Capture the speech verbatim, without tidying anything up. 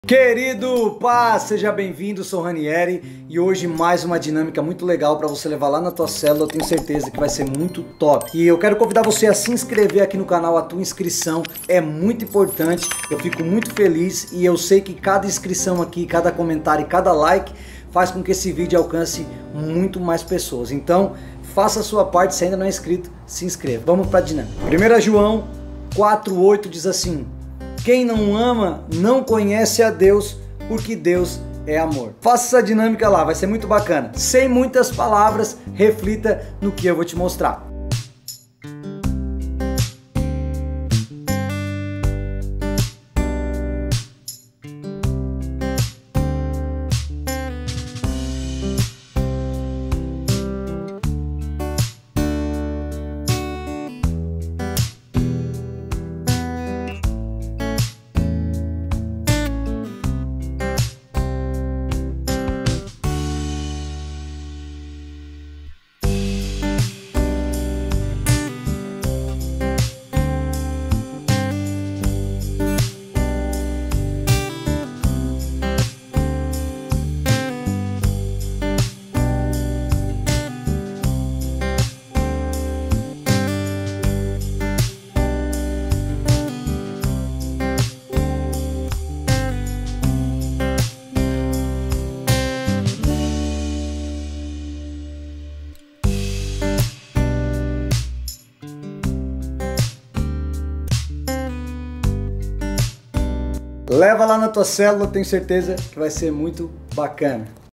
Querido paz, seja bem-vindo, sou Ranieri e hoje mais uma dinâmica muito legal para você levar lá na tua célula. Eu tenho certeza que vai ser muito top. E eu quero convidar você a se inscrever aqui no canal, a tua inscrição é muito importante. Eu fico muito feliz e eu sei que cada inscrição aqui, cada comentário e cada like faz com que esse vídeo alcance muito mais pessoas. Então, faça a sua parte, se ainda não é inscrito, se inscreva. Vamos para a dinâmica. primeiro João quatro, oito diz assim: quem não ama não conhece a Deus, porque Deus é amor. Faça essa dinâmica lá, vai ser muito bacana. Sem muitas palavras, reflita no que eu vou te mostrar. Leva lá na tua célula, tenho certeza que vai ser muito bacana.